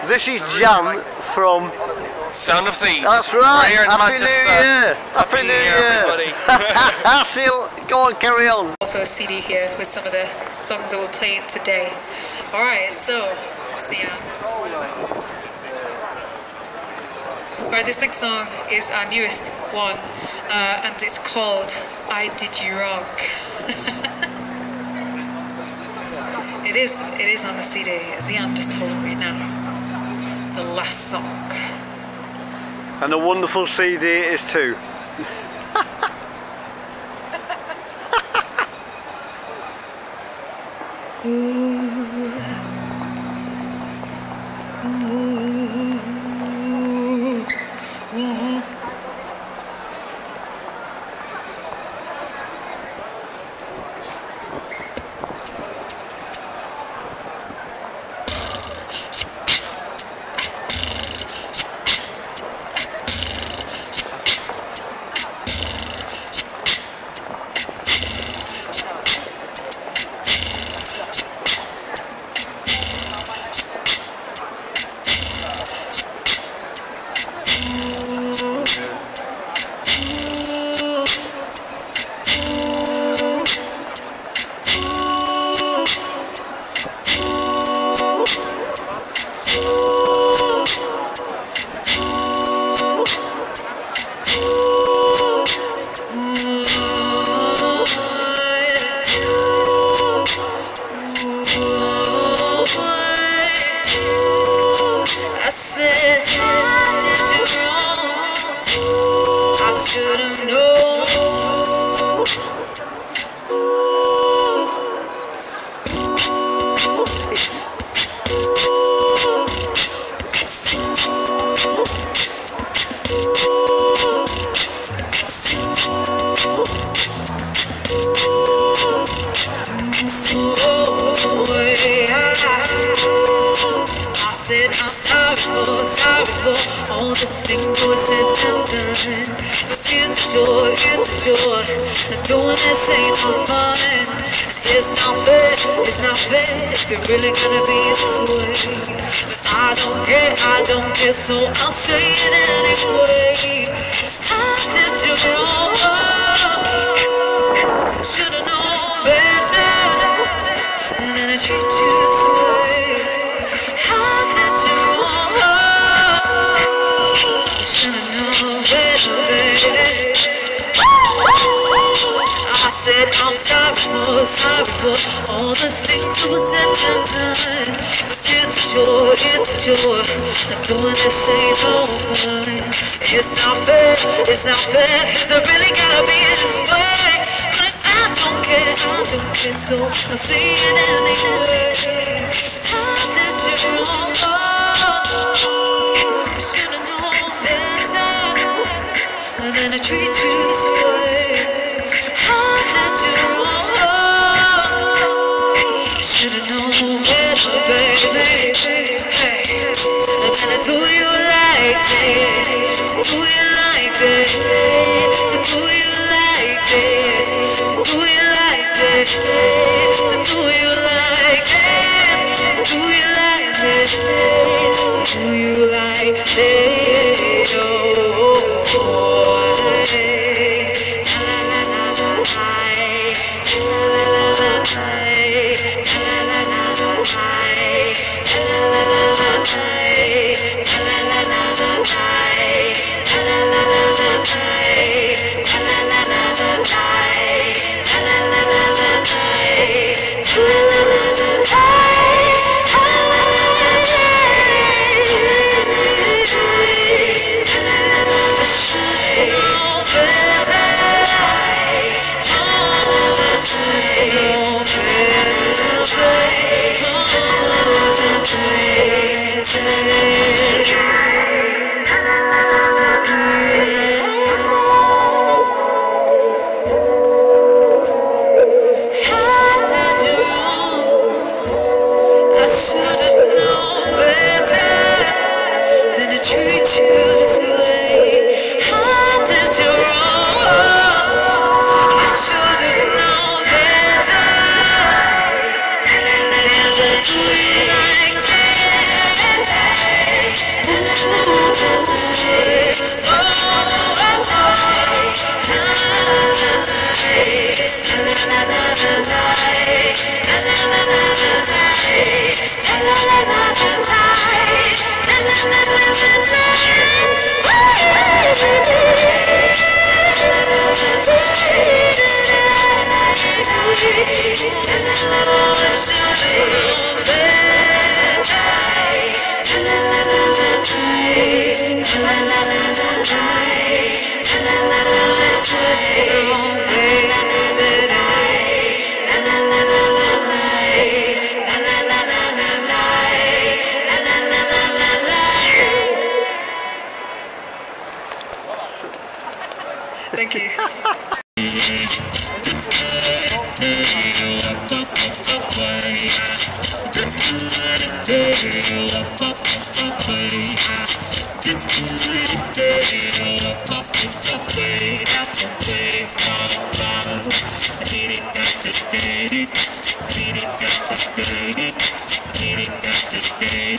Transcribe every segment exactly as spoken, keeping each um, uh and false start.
This is Jan from Sound of Thieves. That's right. Here in Happy Manchester. New Year. Happy, Happy New Year, everybody. Phil, go on, carry on. Also a C D here with some of the songs that we're playing today. Alright, so, see ya. Alright, this next song is our newest one, uh, and it's called I Did You Wrong. It is, it is on the C D, as Ian just told me now. The last song. And a wonderful C D it is too. Ooh. Ooh. Ooh. All the things we said and done. It's a joy, it's a joy. Doing this ain't no fun. It's not fair, it's not fair. Is it really gonna be this way? I don't care, I don't care, so I'll say it anyway. I did you wrong. Should've known better. And then I treat you this way. How did you wrong? I said I'm sorry for, sorry for all the things that were said and done. It's a joy, it's a joy. Doing this ain't no fun. It's not fair, it's not fair. Is it really gotta be this way? But I don't care, I don't care, so I'll see it anyway. How did you wrong? You should've known better. And then I treat you this way. How did you wrong? Should've known better, baby. Hey. And then I do you like this. Do you like this? Do you like this? Do you like this? Do you like this? Do you like this? Do you like this? Oh. Do you like that?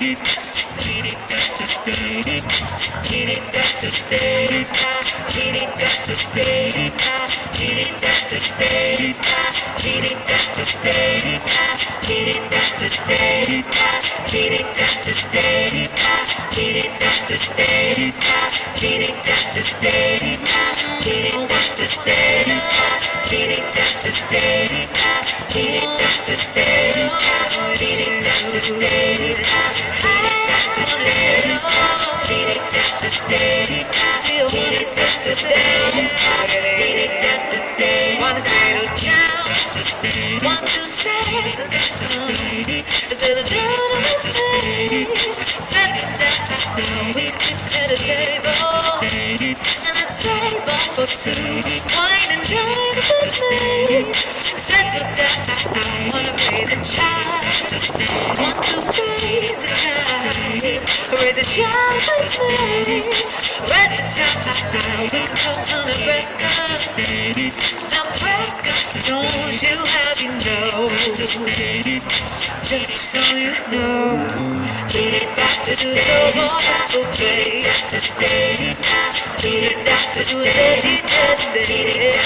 Wanna settle down, want to settle down. Settle down with me, settle down. We sit at a table, and a table for two. Wine and dine with me, settle down. Wanna raise a child, want to raise a child. Raise a child with me, raise a child. We come on a breakfast. Now Prescott, don't you have you know? Just so you know, get it back to do the wonderful place. Get it back to do the ladies and the ladies.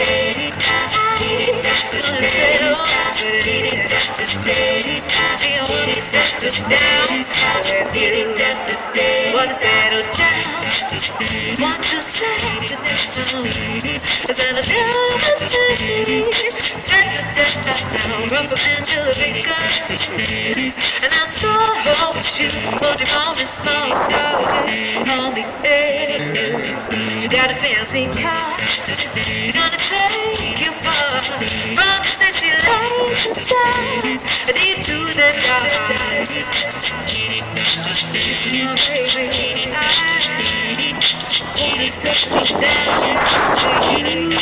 Gonna settle with it. See, I wanna settle down with you. Wanna settle down, want to settle down. Settle down with me, settle down. Rough up into a big gun. And I saw her with you, holding on a small tower on the edge. You got a fancy car, she's gonna take you far from the sexy lights inside, deep to the dark. You see my baby, I wanna settle down with you.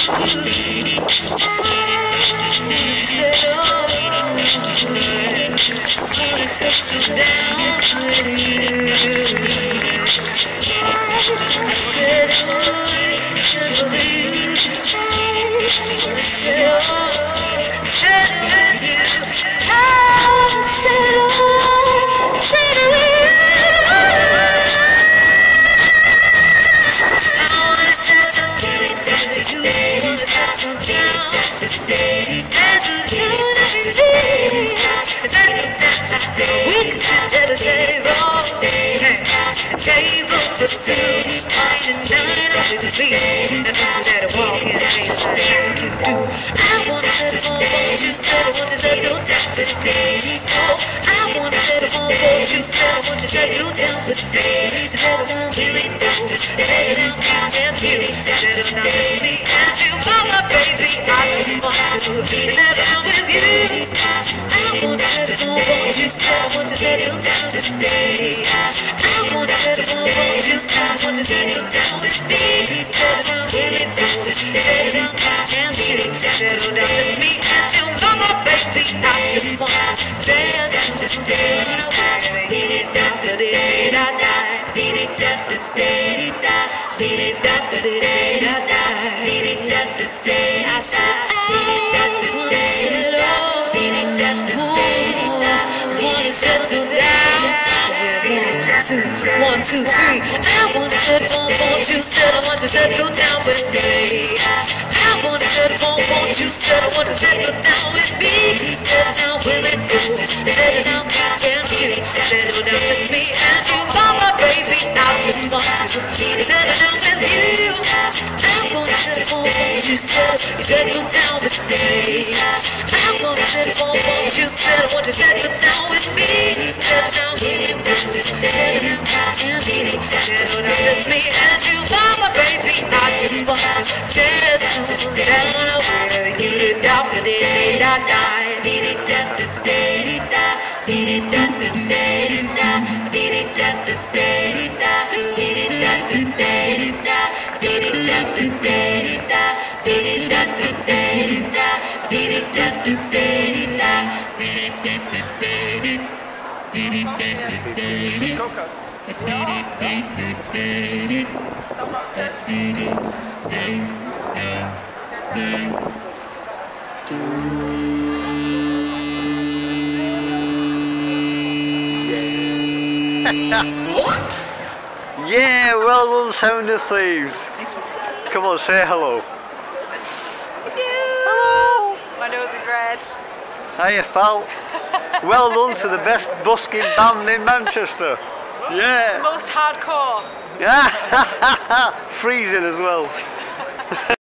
I wanna settle, wanna settle down with you. I wanna settle, settle with you. I wanna settle, settle with you. I wanna settle, settle with you. We can sit at a table, a table for two, wine and dine with the beat, and people that are walking things like you do. I wanna settle on what you said, I want to settle down with me. Oh, I wanna settle on what you said, I want to settle down with me. Settle down with me, settle down, settle down and you, settle down with me and you, mama baby, I just want to settle down with you. I wanna settle on what you said, I want to settle down with me. I wanna settle on what you said, I want to settle down with me. Settle down with me, settle down and you, settle down with me and you, mama baby, I just want to settle down with me. Beat it down, da da da da, beat it down, da da da, beat it down, da da da, beat it down, da da. I said I wanna settle, beat it down, da da, wanna settle down with one, two, one, two, three. I wanna settle on what you said, I want to settle down with me. I wanna settle on what you said, I want to settle down with me. Settle down with me, settle down, can't you? Settle down just me and you, mama baby. I just want to settle down with you. I wanna settle on what you said, you settle down with me. I wanna settle on what you said, I want to settle down with me. Settle down with you, settle down, can't you? Settle down just me and you, mama baby. I just want to settle down with you. Down, da da da da, did it da da da da, did it da da da da, did it da da da da, did it da da da da, did it da da da da, did it da da da da, did it da da da da, did it da da da, did it da da da da. Yeah, well done, Sound of Thieves. Come on, say hello. Hello. My nose is red. Hiya, pal. Well done to the best busking band in Manchester. Yeah. Most hardcore. Yeah. Freezing as well.